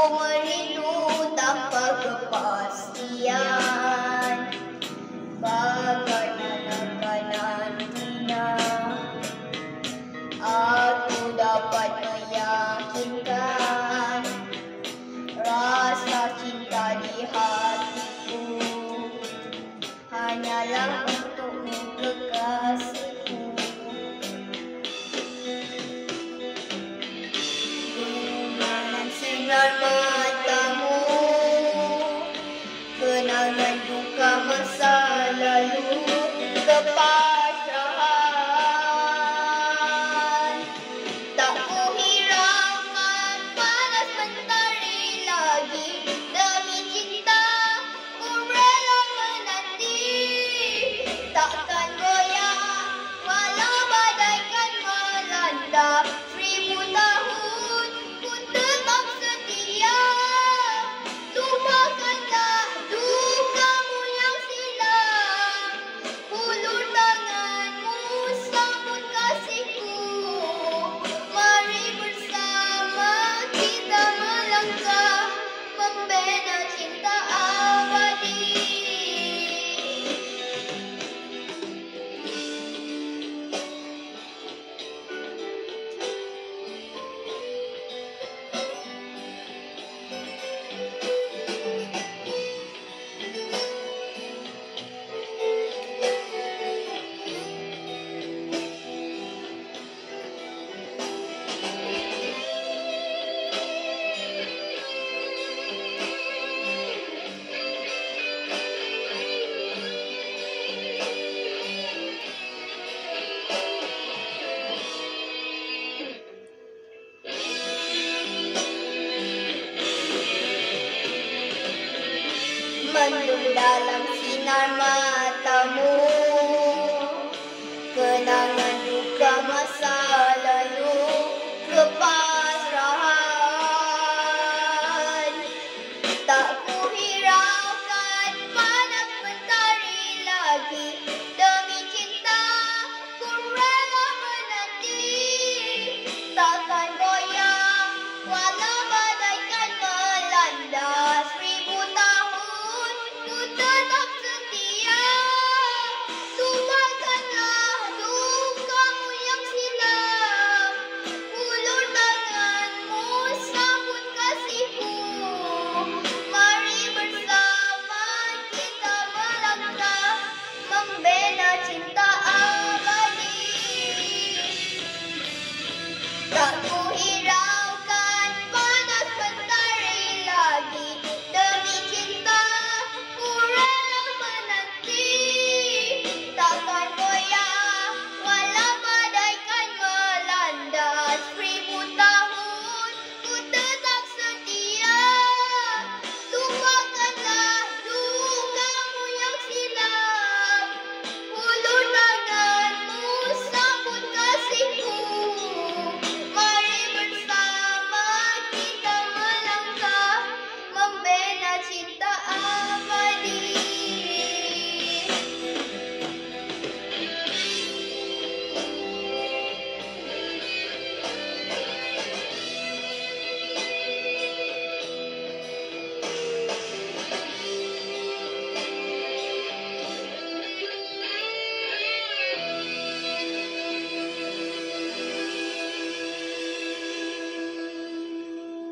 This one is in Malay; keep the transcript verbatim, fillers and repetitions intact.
merindu tanpa kepastian. Bagaimana nantinya aku dapat meyakinkan rasa cinta di hatiku hanyalah untukmu kekasihku. Lumayan sinar matamu, kenangan duka masa lalu, kepasrahan. Tak kuhiraukan panas mentari lagi, demi cinta ku rela menanti. Takkan goyah walau bagaikan melanda, seribu tahun ku tetap setia. Lupakanlah dukamu yang silam, hulur tanganmu sambut kasihku. Mari bersama kita melangkah membina cinta abadi. Mendung dalam sinar matamu, kenangan duka masa lalu, kepasrahan. Tak kuhiraukan panas mentari lagi, demi cinta ku rela menanti. Takkan goyah walau bagaikan melanda, seribu tahun ku tetap setia. Lupakanlah dukamu yang silam, hulur tanganmu sambut kasihku. Mari bersama kita melangkah membina cinta abadi. Tak ku